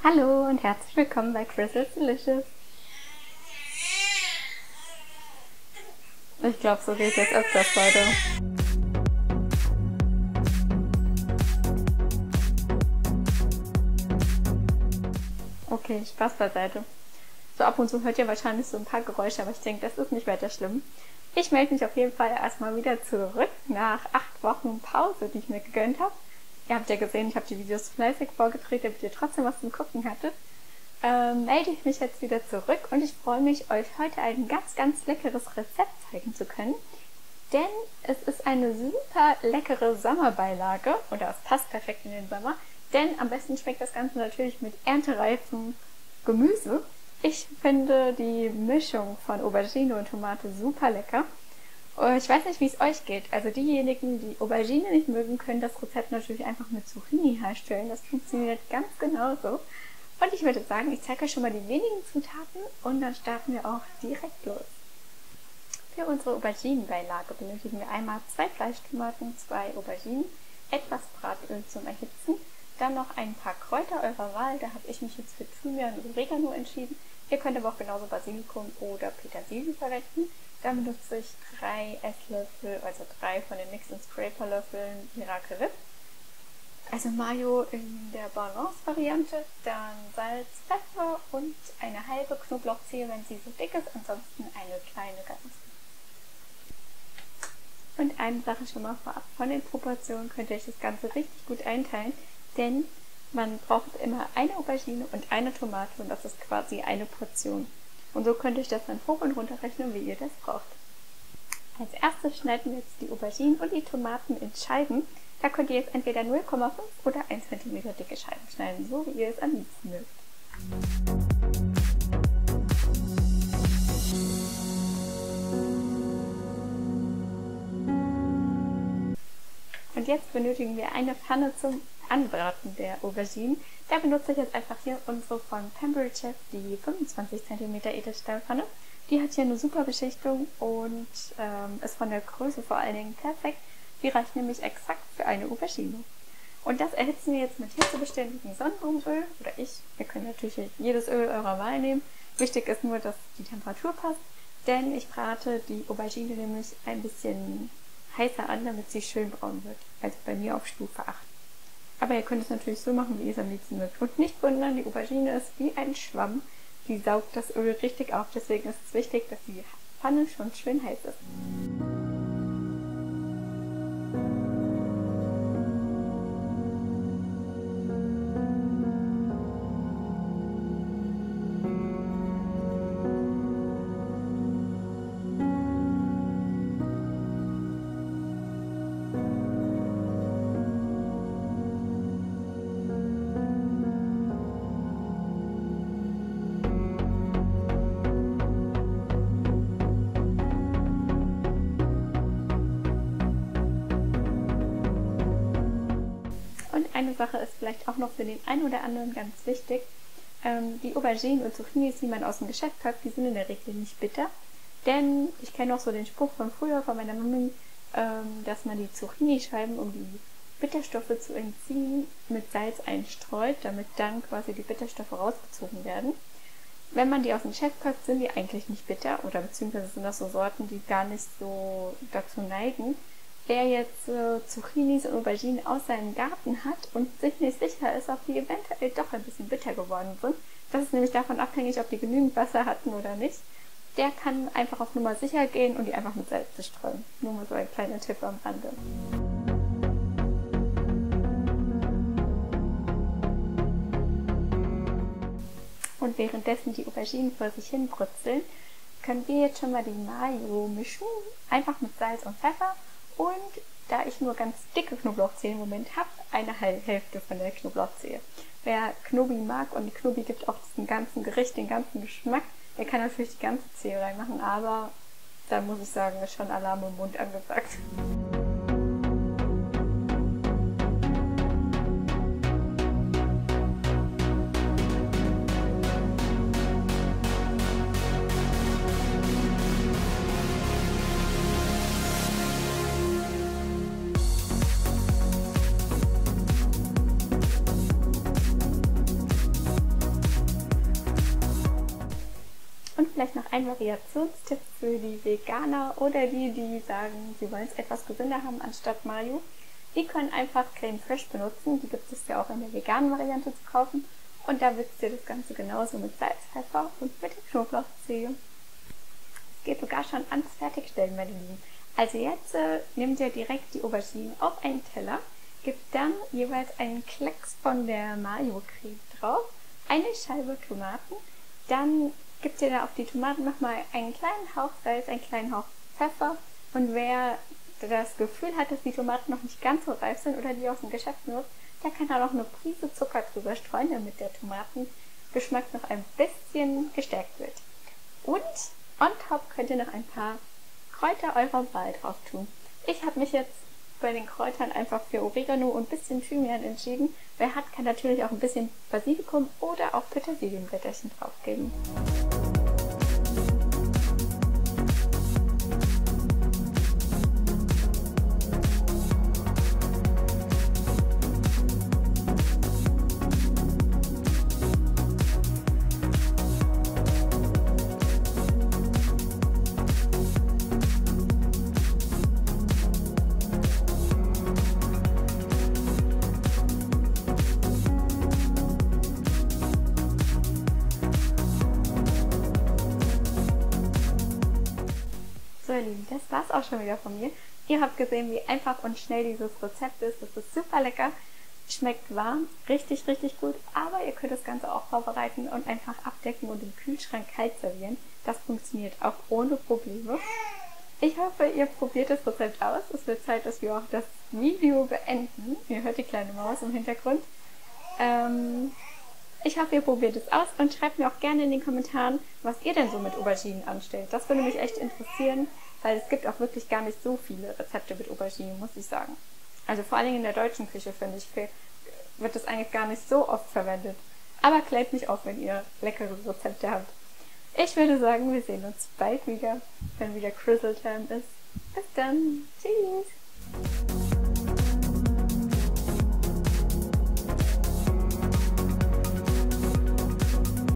Hallo und herzlich willkommen bei Crystal's Delicious. Ich glaube, so geht jetzt öfters weiter. Okay, Spaß beiseite. So ab und zu hört ihr wahrscheinlich so ein paar Geräusche, aber ich denke, das ist nicht weiter schlimm. Ich melde mich auf jeden Fall erstmal wieder zurück nach 8 Wochen Pause, die ich mir gegönnt habe. Ihr habt ja gesehen, ich habe die Videos fleißig vorgedreht, damit ihr trotzdem was zum Gucken hattet. Melde ich mich jetzt wieder zurück und ich freue mich, euch heute ein ganz leckeres Rezept zeigen zu können. Denn es ist eine super leckere Sommerbeilage oder es passt perfekt in den Sommer. Denn am besten schmeckt das Ganze natürlich mit erntereifem Gemüse. Ich finde die Mischung von Aubergine und Tomate super lecker. Ich weiß nicht, wie es euch geht. Also diejenigen, die Aubergine nicht mögen, können das Rezept natürlich einfach mit Zucchini herstellen. Das funktioniert ganz genauso. Und ich würde sagen, ich zeige euch schon mal die wenigen Zutaten und dann starten wir auch direkt los. Für unsere Auberginenbeilage benötigen wir einmal 2 Fleischtomaten, 2 Auberginen, etwas Bratöl zum Erhitzen, dann noch ein paar Kräuter eurer Wahl. Da habe ich mich jetzt für Thymian und Oregano entschieden. Ihr könnt aber auch genauso Basilikum oder Petersilie verwenden. Dann benutze ich 3 Esslöffel, also 3 von den Mix- und Scraper-Löffeln Miracle Whip. Also Mayo in der Balance-Variante, dann Salz, Pfeffer und eine halbe Knoblauchzehe, wenn sie so dick ist, ansonsten eine kleine ganze. Und eine Sache schon mal vorab, von den Proportionen könnt ihr euch das Ganze richtig gut einteilen, denn man braucht immer eine Aubergine und eine Tomate und das ist quasi eine Portion. Und so könnt ihr euch das dann hoch und runter rechnen, wie ihr das braucht. Als erstes schneiden wir jetzt die Auberginen und die Tomaten in Scheiben. Da könnt ihr jetzt entweder 0,5 oder 1 cm dicke Scheiben schneiden, so wie ihr es am liebsten mögt. Und jetzt benötigen wir eine Pfanne zum Anbraten der Auberginen. Da benutze ich jetzt einfach hier unsere von Pembury Chef, die 25 cm Edelstahlpfanne. Die hat hier eine super Beschichtung und ist von der Größe vor allen Dingen perfekt. Die reicht nämlich exakt für eine Aubergine. Und das erhitzen wir jetzt mit hitzebeständigem Sonnenblumenöl oder ihr könnt natürlich jedes Öl eurer Wahl nehmen. Wichtig ist nur, dass die Temperatur passt, denn ich brate die Aubergine nämlich ein bisschen heißer an, damit sie schön braun wird. Also bei mir auf Stufe 8. Aber ihr könnt es natürlich so machen, wie ihr es am liebsten mögt. Und nicht wundern, die Aubergine ist wie ein Schwamm. Die saugt das Öl richtig auf, deswegen ist es wichtig, dass die Pfanne schon schön heiß ist. Und eine Sache ist vielleicht auch noch für den einen oder anderen ganz wichtig. Die Auberginen und Zucchinis, die man aus dem Geschäft hat, die sind in der Regel nicht bitter. Denn ich kenne auch so den Spruch von früher, von meiner Mami, dass man die Zucchinischeiben, um die Bitterstoffe zu entziehen, mit Salz einstreut, damit dann quasi die Bitterstoffe rausgezogen werden. Wenn man die aus dem Geschäft kauft, sind die eigentlich nicht bitter oder beziehungsweise sind das so Sorten, die gar nicht so dazu neigen. Wer jetzt Zucchinis und Auberginen aus seinem Garten hat und sich nicht sicher ist, ob die eventuell doch ein bisschen bitter geworden sind, das ist nämlich davon abhängig, ob die genügend Wasser hatten oder nicht, der kann einfach auf Nummer sicher gehen und die einfach mit Salz bestreuen. Nur mal so ein kleiner Tipp am Rande. Und währenddessen die Auberginen vor sich hin brutzeln, können wir jetzt schon mal die Mayo mischen, einfach mit Salz und Pfeffer. Und da ich nur ganz dicke Knoblauchzehe im Moment habe, eine Hälfte von der Knoblauchzehe. Wer Knobi mag und Knobi gibt auch diesem ganzen Gericht den ganzen Geschmack, der kann natürlich die ganze Zehe reinmachen, aber da muss ich sagen, ist schon Alarm im Mund angesagt. ein Variationstipp für die Veganer oder die sagen, sie wollen es etwas gesünder haben anstatt Mayo. Die können einfach Creme Fraiche benutzen, die gibt es ja auch in der veganen Variante zu kaufen. Und da würzt ihr das Ganze genauso mit Salz, Pfeffer und mit der Knoblauchzehe. Es geht sogar schon ans Fertigstellen, meine Lieben. Also jetzt nehmt ihr direkt die Auberginen auf einen Teller, gebt dann jeweils einen Klecks von der Mayo-Creme drauf, eine Scheibe Tomaten, dann gebt ihr da auf die Tomaten nochmal einen kleinen Hauch Salz, einen kleinen Hauch Pfeffer und wer das Gefühl hat, dass die Tomaten noch nicht ganz so reif sind oder die aus dem Geschäft nutzt, der kann da noch eine Prise Zucker drüber streuen, damit der Tomatengeschmack noch ein bisschen gestärkt wird. Und on top könnt ihr noch ein paar Kräuter eurer Wahl drauf tun. Ich habe mich jetzt bei den Kräutern einfach für Oregano und ein bisschen Thymian entschieden. Wer hat, kann natürlich auch ein bisschen Basilikum oder auch Petersilienblätterchen draufgeben. So ihr Lieben, das war's auch schon wieder von mir. Ihr habt gesehen, wie einfach und schnell dieses Rezept ist. Das ist super lecker, schmeckt warm, richtig, richtig gut. Aber ihr könnt das Ganze auch vorbereiten und einfach abdecken und im Kühlschrank kalt servieren. Das funktioniert auch ohne Probleme. Ich hoffe, ihr probiert das Rezept aus. Es wird Zeit, dass wir auch das Video beenden. Ihr hört die kleine Maus im Hintergrund. Ich hoffe, ihr probiert es aus und schreibt mir auch gerne in den Kommentaren, was ihr denn so mit Auberginen anstellt. Das würde mich echt interessieren, weil es gibt auch wirklich gar nicht so viele Rezepte mit Auberginen, muss ich sagen. Also vor allen Dingen in der deutschen Küche, finde ich, wird das eigentlich gar nicht so oft verwendet. Aber klärt mich auf, wenn ihr leckere Rezepte habt. Ich würde sagen, wir sehen uns bald wieder, wenn wieder Crizzle Time ist. Bis dann. Tschüss.